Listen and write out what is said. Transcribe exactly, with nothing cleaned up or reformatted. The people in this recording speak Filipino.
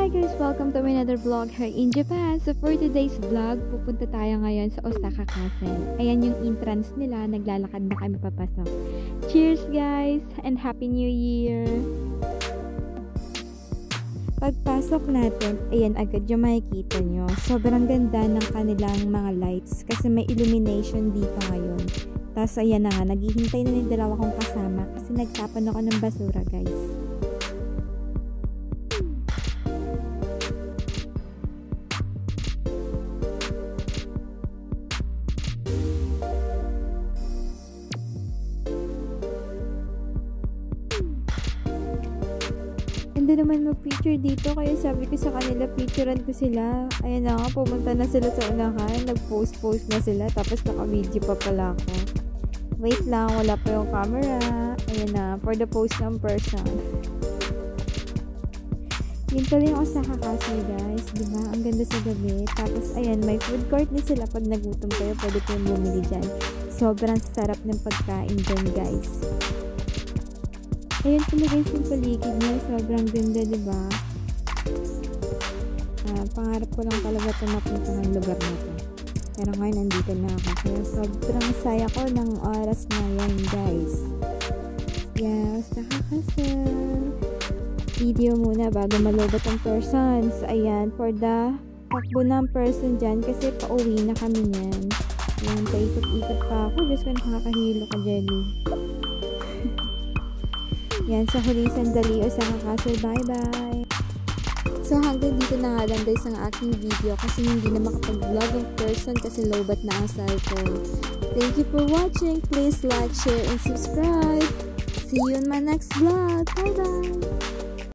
Hi guys! Welcome to my another vlog here in Japan. So for today's vlog, pupunta tayo ngayon sa Osaka Castle. Ayan yung entrance nila, naglalakad na kami papasok. Cheers guys! And Happy New Year! Pagpasok natin, ayan agad yung makikita nyo. Sobrang ganda ng kanilang mga lights kasi may illumination dito ngayon. Tapos ayan na nga, naghihintay na yung dalawa kong kasama kasi nagtapan ako ng basura guys. Hindi naman mag-picture dito kaya sabi ko sa kanila picturean ko sila. Ayan na nga, pumunta na sila sa unahan, nag-post-post na sila tapos naka-video pa pala ako. Wait lang, wala pa yung camera. Ayan na, for the post ng person. Yun pala yung Osaka Castle guys, diba? Ang ganda sa gabi. Tapos ayan, may food court na sila. Pag nagutom kayo, pwede kayong bumili dyan. Sobrang sarap ng pagkain dyan guys. Ayan pala guys yung paligid niya. Sobrang ganda, diba? Uh, pangarap ko lang talaga ito mapunta ng lugar na ito. Pero ngayon nandito na ako. Kaya sobrang saya ko ng oras na yan guys. Yes, nakakasal. Video muna bago malobot ang persons. Ayan, for the takbo ng person dyan. Kasi pauwi na kami niyan. Ayan, paikot-ikot pa ako. Diyos ko, nakakahilo ka, Jelly. Yan, sa huling sandali, Osaka Castle, bye-bye! So, hanggang dito na nga lang guys ang aking video kasi hindi na makapag-vlog ang person kasi lowbat na ang cellphone. Thank you for watching. Please like, share, and subscribe. See you in my next vlog. Bye-bye!